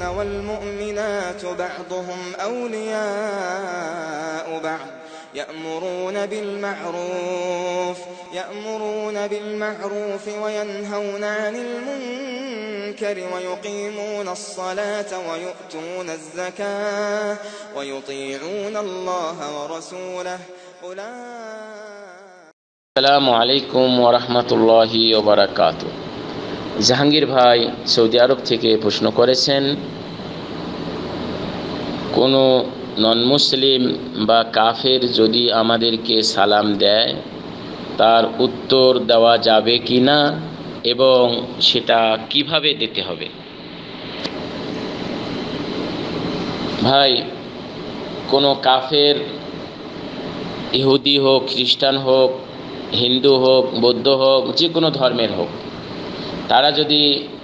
والمؤمنات بعضهم أولياء بعض يأمرون بالمعروف وينهون عن المنكر ويقيمون الصلاة ويؤتون الزكاة ويطيعون الله ورسوله আসসালামু আলাইকুম ওয়া রাহমাতুল্লাহি ওয়া বারাকাতুহু। জাহাঙ্গীর ভাই সৌদি আরব থেকে প্রশ্ন করেছেন, কোনো নন মুসলিম বা কাফের যদি আমাদেরকে সালাম দেয় তার উত্তর দেওয়া যাবে কি না এবং সেটা কিভাবে দিতে হবে। ভাই, কোনো কাফের, ইহুদি হোক, খ্রিস্টান হোক, হিন্দু হোক, বৌদ্ধ হোক, যে কোনো ধর্মের হোক, তারা যদি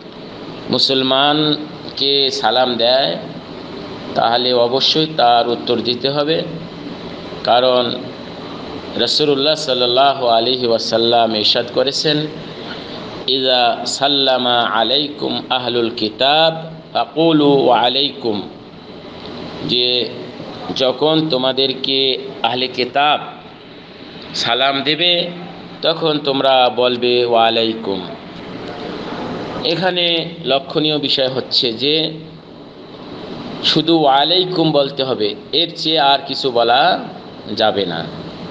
মুসলমানকে সালাম দেয় তাহলে অবশ্যই তার উত্তর দিতে হবে। কারণ রাসূলুল্লাহ সাল্লাল্লাহু আলাইহি ওয়াসাল্লাম ইরশাদ করেছেন, ইযা সাল্লামা আলাইকুম আহলুল কিতাব ফাকুলু ওয়া আলাইকুম, যে যখন তোমাদেরকে আহলে কিতাব সালাম দেবে তখন তোমরা বলবে ওয়া আলাইকুম। এখানে লক্ষণীয় বিষয় হচ্ছে যে শুধু ওয়া আলাইকুম বলতে হবে, এর চেয়ে আর কিছু বলা যাবে না।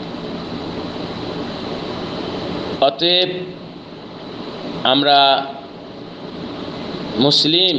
অতএব আমরা মুসলিম,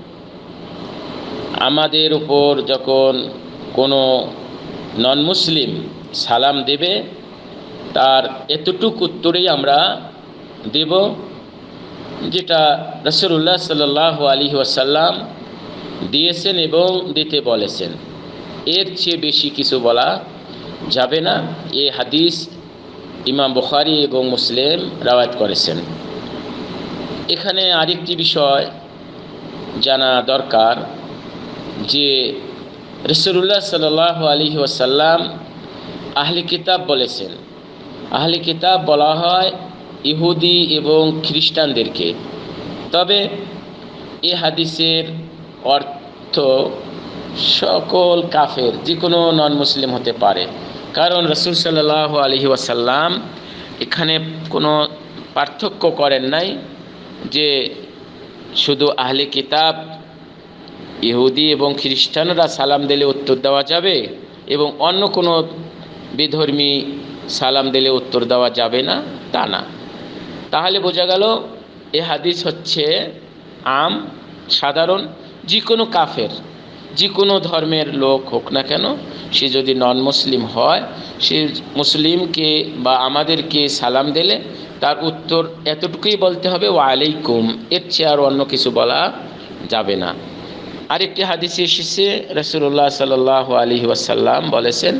আমাদের উপর যখন কোনো নন মুসলিম সালাম দেবে তার এতটুকু উত্তরেই আমরা দেব যেটা রাসূলুল্লাহ সাল্লাল্লাহু আলাইহি ওয়াসাল্লাম দিয়েছেন এবং দিতে বলেছেন, এর চেয়ে বেশি কিছু বলা যাবে না। এই হাদিস ইমাম বুখারী এবং মুসলিম রওয়ায়াত করেছেন। এখানে আরেকটি বিষয় জানা দরকার যে রাসূলুল্লাহ সাল্লাল্লাহু আলাইহি ওয়াসাল্লাম আহলে কিতাব বলেছেন। আহলে কিতাব বলা হয় ইহুদি এবং খ্রিস্টানদেরকে। তবে এই হাদিসের অর্থ সকল কাফের, যে কোনো নন মুসলিম হতে পারে। কারণ রাসূল সাল্লাল্লাহু আলাইহি ওয়াসাল্লাম এখানে কোনো পার্থক্য করেন নাই যে শুধু আহলে কিতাব ইহুদি এবং খ্রিস্টানরা সালাম দিলে উত্তর দেওয়া যাবে এবং অন্য কোনো বিধর্মী সালাম দিলে উত্তর দেওয়া যাবে না, তা না। তাহলে বোঝা গেল এ হাদিস হচ্ছে আম, সাধারণ, যে কোনো কাফের, যে কোনো ধর্মের লোক হোক না কেন, সে যদি নন মুসলিম হয়, সে মুসলিমকে বা আমাদেরকে সালাম দিলে তার উত্তর এতটুকুই বলতে হবে ওয়া আলাইকুম, এর চেয়ে আর অন্য কিছু বলা যাবে না। আরেকটি হাদিসে এসেছে রাসূলুল্লাহ সাল্লাল্লাহু আলাইহি ওয়াসাল্লাম বলেছেন,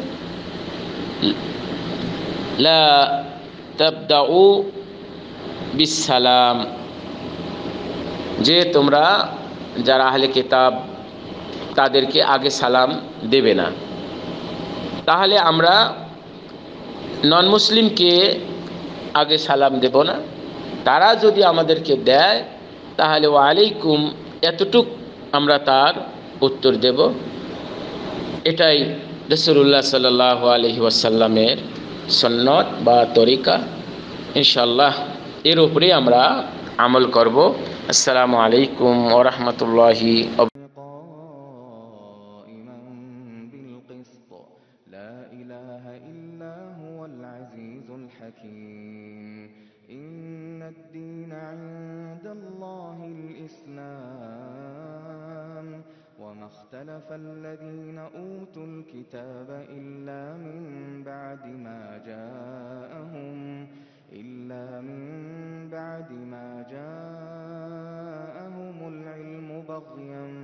লা তাবদাউ বিসসালাম, যে তোমরা যারা আহলে কিতাব তাদেরকে আগে সালাম দেবে না। তাহলে আমরা নন মুসলিমকে আগে সালাম দেব না, তারা যদি আমাদেরকে দেয় তাহলে ওয়া আলাইকুম এতটুক আমরা তার উত্তর দেব। এটাই রাসূলুল্লাহ সাল্লাল্লাহু আলাইহি ওয়াসাল্লামের সুন্নাত বা তরিকা। ইনশাআল্লাহ এর উপরে আমরা আমল করব। আসসালামু আলাইকুম ওয়া রাহমাতুল্লাহি ওয়া إن الدين عند الله الإسلام وما اختلف الذين أوتوا الكتاب إلا من بعد ما جاءهم العلم بغيا